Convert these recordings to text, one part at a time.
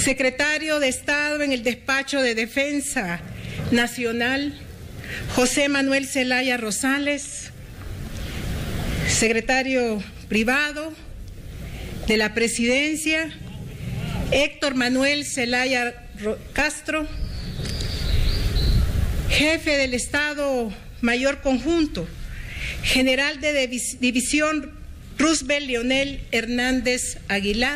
Secretario de Estado en el Despacho de Defensa Nacional, José Manuel Zelaya Rosales. Secretario Privado de la Presidencia, Héctor Manuel Zelaya Castro. Jefe del Estado Mayor Conjunto, General de División Roosevelt Leonel Hernández Aguilar.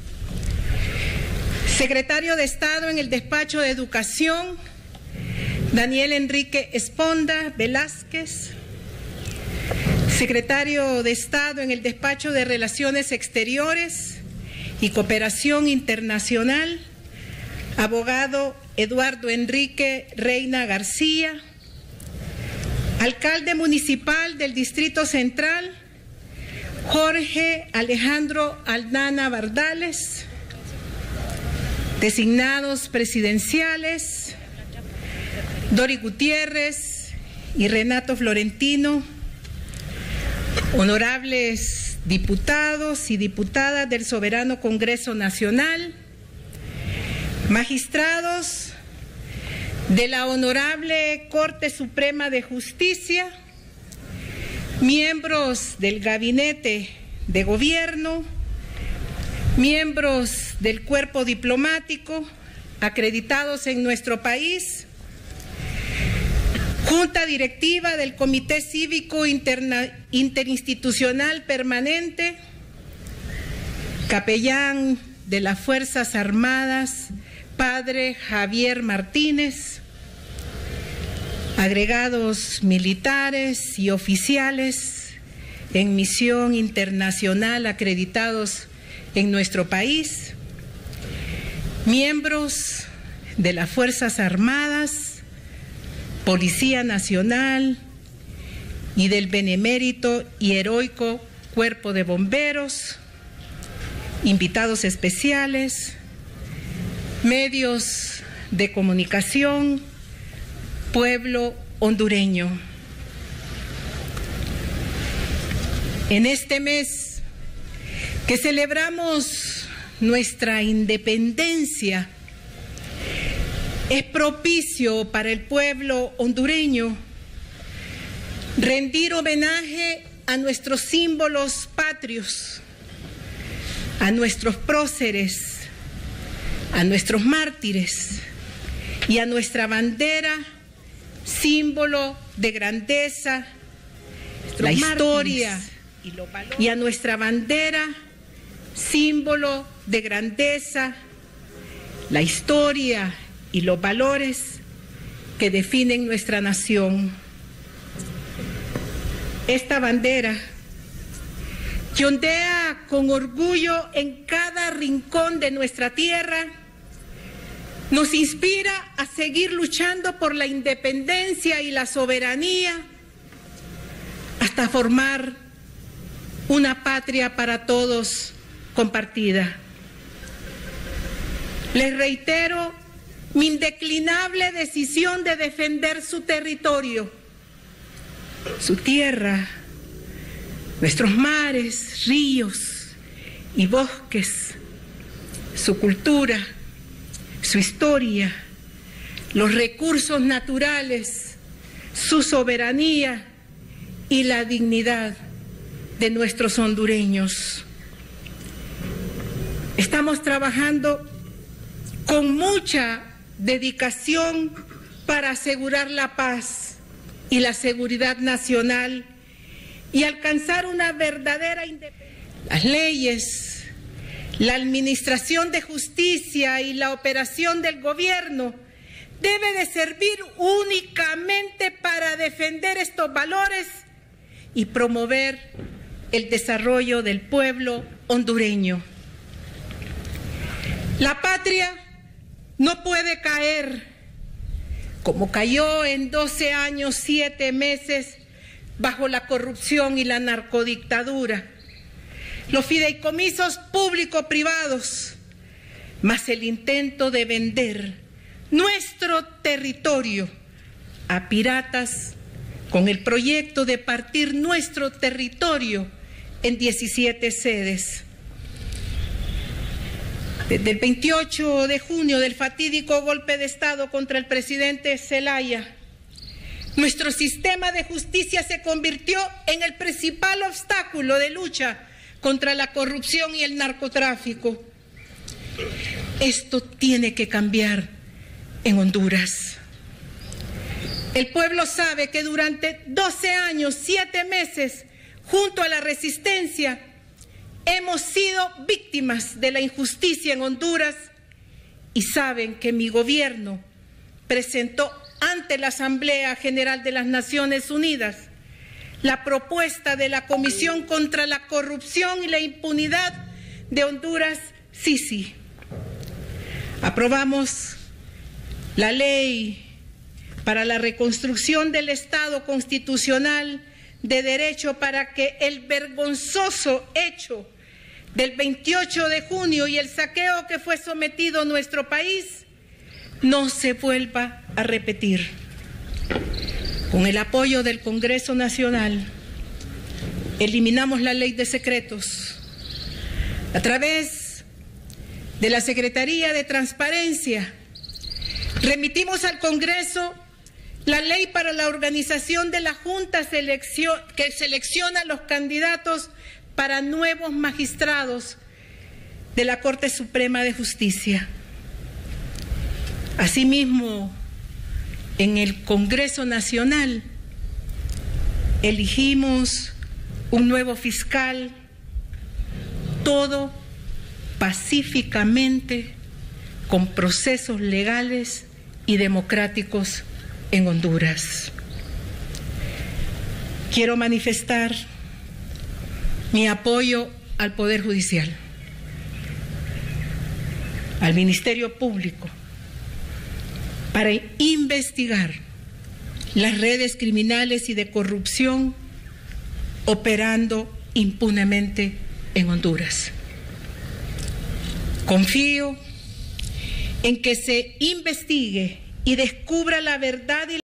Secretario de Estado en el Despacho de Educación, Daniel Enrique Esponda Velázquez. Secretario de Estado en el Despacho de Relaciones Exteriores y Cooperación Internacional, abogado Eduardo Enrique Reina García. Alcalde municipal del Distrito Central, Jorge Alejandro Aldana Bardales. Designados presidenciales, Dori Gutiérrez y Renato Florentino. Honorables diputados y diputadas del Soberano Congreso Nacional, magistrados de la Honorable Corte Suprema de Justicia, miembros del Gabinete de Gobierno, miembros del cuerpo diplomático acreditados en nuestro país, Junta Directiva del Comité Cívico Interinstitucional Permanente, capellán de las Fuerzas Armadas, Padre Javier Martínez, agregados militares y oficiales en misión internacional acreditados en nuestro país, miembros de las Fuerzas Armadas, Policía Nacional y del benemérito y heroico Cuerpo de Bomberos, invitados especiales, medios de comunicación, pueblo hondureño. En este mes que celebramos nuestra independencia, es propicio para el pueblo hondureño rendir homenaje a nuestros símbolos patrios, a nuestros próceres, a nuestros mártires y a nuestra bandera, símbolo de grandeza, la historia, y a nuestra bandera, símbolo de grandeza, la historia y los valores que definen nuestra nación. Esta bandera, que ondea con orgullo en cada rincón de nuestra tierra, nos inspira a seguir luchando por la independencia y la soberanía hasta formar una patria para todos compartida. Les reitero mi indeclinable decisión de defender su territorio, su tierra, nuestros mares, ríos y bosques, su cultura, su historia, los recursos naturales, su soberanía y la dignidad de nuestros hondureños. Estamos trabajando con mucha dedicación para asegurar la paz y la seguridad nacional y alcanzar una verdadera independencia. Las leyes, la administración de justicia y la operación del gobierno debe de servir únicamente para defender estos valores y promover el desarrollo del pueblo hondureño. La patria no puede caer como cayó en 12 años, 7 meses bajo la corrupción y la narcodictadura, los fideicomisos público-privados, más el intento de vender nuestro territorio a piratas con el proyecto de partir nuestro territorio en 17 sedes. Desde el 28 de junio del fatídico golpe de Estado contra el presidente Zelaya, nuestro sistema de justicia se convirtió en el principal obstáculo de lucha contra la corrupción y el narcotráfico. Esto tiene que cambiar en Honduras. El pueblo sabe que durante 12 años, 7 meses, junto a la resistencia, hemos sido víctimas de la injusticia en Honduras y saben que mi gobierno presentó ante la Asamblea General de las Naciones Unidas la propuesta de la Comisión contra la Corrupción y la Impunidad de Honduras, CICI. Aprobamos la ley para la reconstrucción del Estado constitucional de derecho para que el vergonzoso hecho del 28 de junio y el saqueo que fue sometido a nuestro país no se vuelva a repetir. Con el apoyo del Congreso Nacional, eliminamos la ley de secretos. A través de la Secretaría de Transparencia, remitimos al Congreso la ley para la organización de la Junta que selecciona los candidatos para nuevos magistrados de la Corte Suprema de Justicia. Asimismo, en el Congreso Nacional elegimos un nuevo fiscal, todo pacíficamente, con procesos legales y democráticos en Honduras. Quiero manifestar mi apoyo al Poder Judicial, al Ministerio Público, para investigar las redes criminales y de corrupción operando impunemente en Honduras. Confío en que se investigue y descubra la verdad y